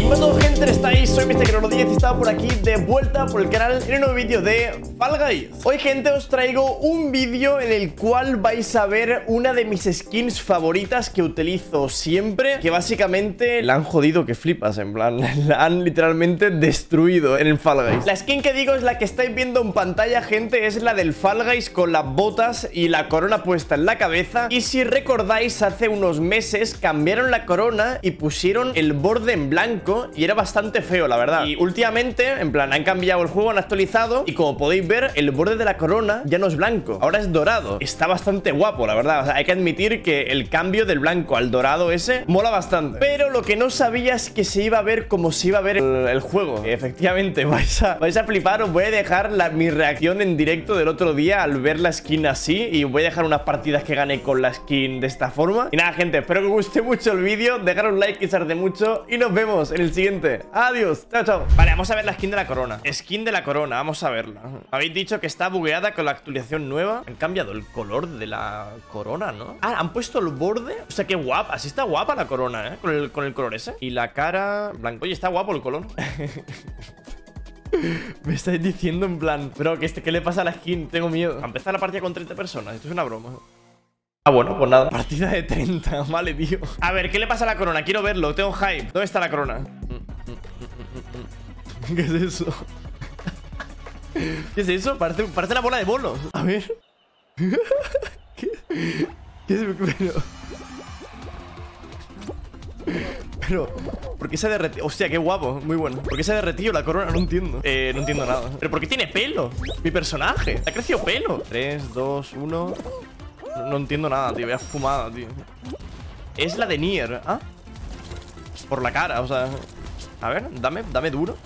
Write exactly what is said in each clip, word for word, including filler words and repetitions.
¿Cómo todo, gente? ¿Estáis? Soy mister Crono diez y estaba por aquí de vuelta por el canal en un nuevo vídeo de Fall Guys. Hoy, gente, os traigo un vídeo en el cual vais a ver una de mis skins favoritas que utilizo siempre, que básicamente la han jodido que flipas, en plan, la han literalmente destruido en el Fall Guys. La skin que digo es la que estáis viendo en pantalla, gente, es la del Fall Guys con las botas y la corona puesta en la cabeza. Y si recordáis, hace unos meses cambiaron la corona y pusieron el borde en blanco y era bastante feo, la verdad. Y últimamente, en plan, han cambiado el juego, han actualizado y como podéis ver, el borde de la corona ya no es blanco, ahora es dorado. Está bastante guapo, la verdad. O sea, hay que admitir que el cambio del blanco al dorado ese mola bastante. Pero lo que no sabía es que se iba a ver como se iba a ver el, el juego. Efectivamente, vais a, vais a flipar. Os voy a dejar la, mi reacción en directo del otro día al ver la skin así, y os voy a dejar unas partidas que gané con la skin de esta forma. Y nada, gente, espero que os guste mucho el vídeo. Dejar un like que se arde mucho y nos vemos en el siguiente. Adiós, chao, chao. Vale, vamos a ver la skin de la corona. Skin de la corona, vamos a verla. Habéis dicho que está bugueada con la actualización nueva. Han cambiado el color de la corona, ¿no? Ah, han puesto el borde. O sea, qué guapa, así está guapa la corona, ¿eh? Con el, con el color ese. Y la cara blanco. Oye, está guapo el color. Me estáis diciendo en plan, bro, ¿qué, este, ¿qué le pasa a la skin? Tengo miedo. A empezar la partida con treinta personas. Esto es una broma. Ah, bueno, pues nada. Partida de treinta, vale, tío. A ver, ¿qué le pasa a la corona? Quiero verlo, tengo hype. ¿Dónde está la corona? ¿Qué es eso? ¿Qué es eso? Parece, parece una bola de bolos. A ver. ¿Qué? ¿Qué es? Pero... Pero, ¿por qué se ha derretido? Hostia, qué guapo, muy bueno. ¿Por qué se ha derretido la corona? No entiendo. Eh, no entiendo nada. ¿Pero por qué tiene pelo? Mi personaje. Ha crecido pelo. tres, dos, uno. No, no entiendo nada, tío. Voy a fumada, tío. Es la de Nier. ¿Ah? Por la cara, o sea. A ver, dame, dame duro.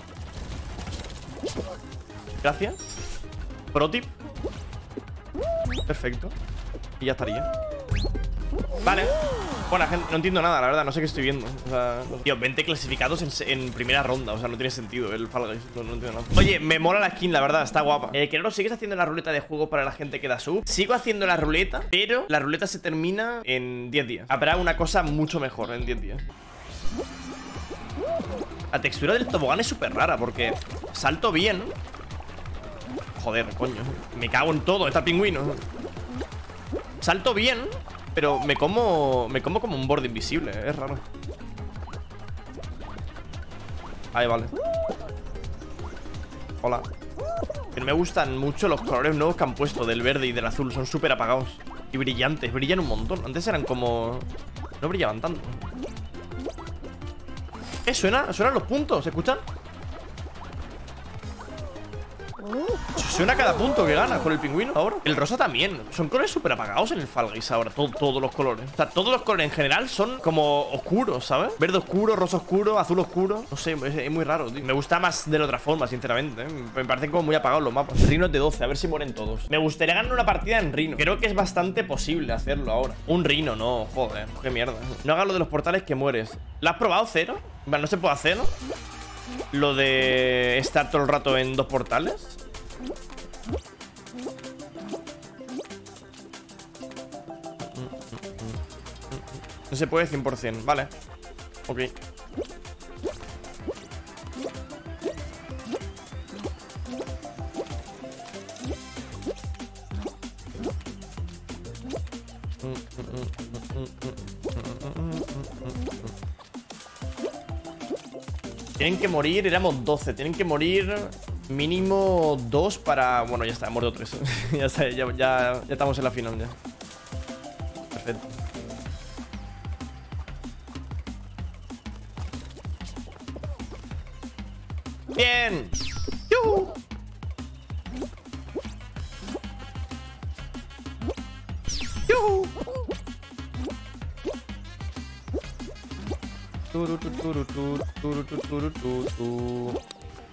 Gracias. Pro tip. Perfecto. Y ya estaría. Vale. Bueno, gente, no entiendo nada, la verdad, no sé qué estoy viendo. O sea, no... Tío, veinte clasificados en, en primera ronda. O sea, no tiene sentido el Fall Guys. No, no entiendo nada. Oye, me mola la skin, la verdad, está guapa. Eh, ¿Que no sigues haciendo la ruleta de juego para la gente que da sub? Sigo haciendo la ruleta, pero la ruleta se termina en diez días. Habrá una cosa mucho mejor en diez días. La textura del tobogán es súper rara porque salto bien. Joder, coño. Me cago en todo, está el pingüino. Salto bien, pero me como Me como como un borde invisible, es raro. Ahí, vale. Hola. Pero me gustan mucho los colores nuevos que han puesto, del verde y del azul. Son súper apagados y brillantes, brillan un montón. Antes eran como... no brillaban tanto. ¿Qué suena? ¿Suenan los puntos? ¿Se escuchan? Suena cada punto que gana con el pingüino ahora. El rosa también. Son colores súper apagados en el Fall Guys ahora. Todo, todos los colores. O sea, todos los colores en general son como oscuros, ¿sabes? Verde oscuro, rosa oscuro, azul oscuro. No sé, es, es muy raro, tío. Me gusta más de la otra forma, sinceramente, ¿eh? Me parecen como muy apagados los mapas. Rinos de doce, a ver si mueren todos. Me gustaría ganar una partida en Rino. Creo que es bastante posible hacerlo ahora. Un Rino, no, joder, qué mierda. No hagas lo de los portales que mueres. ¿Lo has probado, Cero? Bueno, no se puede hacer, ¿no? Lo de estar todo el rato en dos portales. No se puede cien por cien, vale. Ok. Tienen que morir, éramos doce. Tienen que morir mínimo dos para... Bueno, ya está, hemos muerto tres. Ya está, ya, ya, ya estamos en la final ya. Perfecto. ¡Bien! ¡Yuhu! ¡Yuhu! Turu, turu, turu, turu, turu, turu, turu.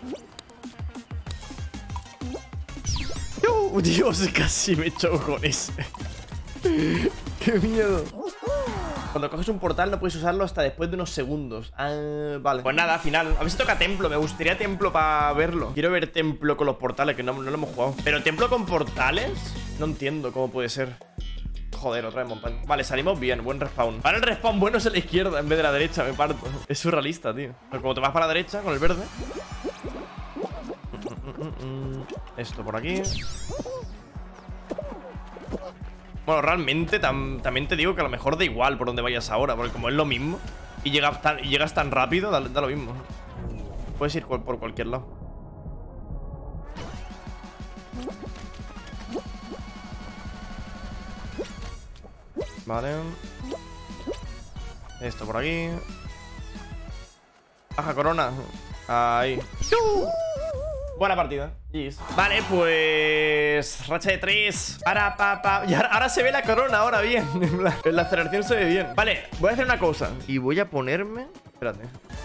¡Yuhu! Dios, casi me choco con ese. ¡Qué miedo! Cuando coges un portal no puedes usarlo hasta después de unos segundos. Ah, vale. Pues nada, final. A ver si toca templo. Me gustaría templo para verlo. Quiero ver templo con los portales, que no, no lo hemos jugado. Pero templo con portales, no entiendo cómo puede ser. Joder, otra vez montaña. Vale, salimos bien, buen respawn. Ahora el respawn bueno es a la izquierda en vez de la derecha, me parto. Es surrealista, tío. Pero como te vas para la derecha con el verde. Esto por aquí. Bueno, realmente tam también te digo que a lo mejor da igual por donde vayas ahora, porque como es lo mismo y llegas tan, y llegas tan rápido, da, da lo mismo. Puedes ir por, por cualquier lado. Vale. Esto por aquí. Baja corona. Ahí. Buena partida. Yes. Vale, pues... Racha de tres. Para, pa, pa. Y ahora, ahora se ve la corona, ahora bien. La aceleración se ve bien. Vale, voy a hacer una cosa. Y voy a ponerme... Espérate.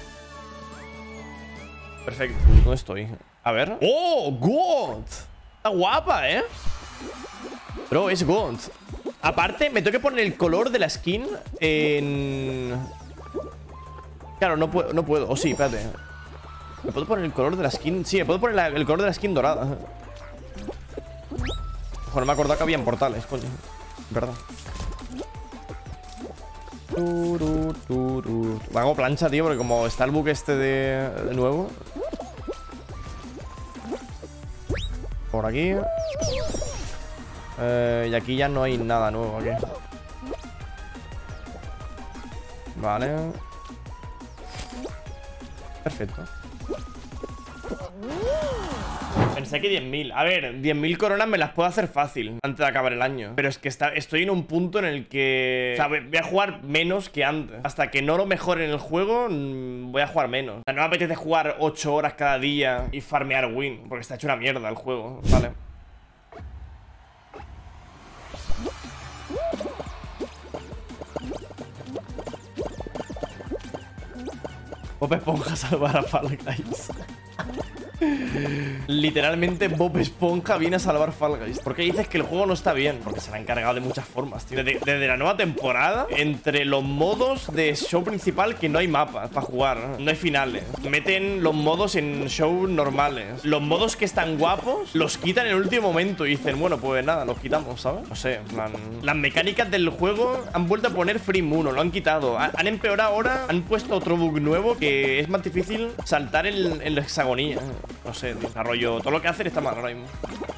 Perfecto. ¿Dónde estoy? A ver. ¡Oh! ¡God! Está guapa, ¿eh? Bro, es God. Aparte, me tengo que poner el color de la skin en... Claro, no puedo, no puedo. O oh, sí, espérate. ¿Me puedo poner el color de la skin? Sí, me puedo poner la, el color de la skin dorada. Ojo, no me acordaba que habían portales, coño. Verdad. Turu, turu. Hago plancha, tío, porque como está el buque este de, de nuevo. Por aquí. Eh, y aquí ya no hay nada nuevo aquí. Vale. Perfecto. Pensé que diez mil. A ver, diez mil coronas me las puedo hacer fácil antes de acabar el año. Pero es que está, estoy en un punto en el que... O sea, voy a jugar menos que antes. Hasta que no lo mejore en el juego, voy a jugar menos. O sea, no me apetece jugar ocho horas cada día y farmear win, porque está hecho una mierda el juego. Vale. Bob Esponja salvar a Fall Guys. Literalmente Bob Esponja viene a salvar Fall Guys. ¿Por qué dices que el juego no está bien? Porque se le ha encargado de muchas formas, tío. Desde, desde la nueva temporada, entre los modos de show principal, que no hay mapas para jugar, no hay finales. Meten los modos en show normales. Los modos que están guapos los quitan en el último momento y dicen, bueno, pues nada, los quitamos, ¿sabes? No sé, en plan... Las mecánicas del juego han vuelto a poner Free Moon, lo han quitado. Han, han empeorado ahora, han puesto otro bug nuevo que es más difícil saltar en, en la hexagonía. No sé, desarrollo. Todo lo que hacen está mal ahora mismo.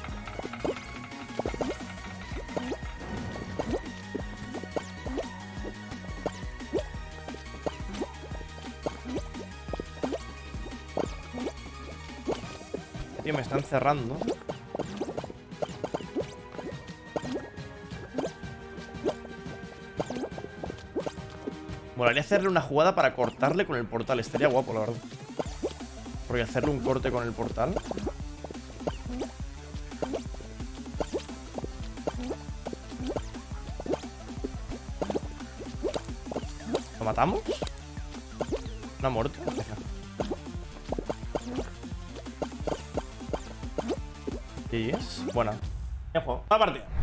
Tío, me están cerrando. Molaría hacerle una jugada para cortarle con el portal. Estaría guapo, la verdad. Porque hacerle un corte con el portal. ¿Lo matamos? ¿No ha muerto? ¿Qué es? Buena. Ya juego. Va a partir.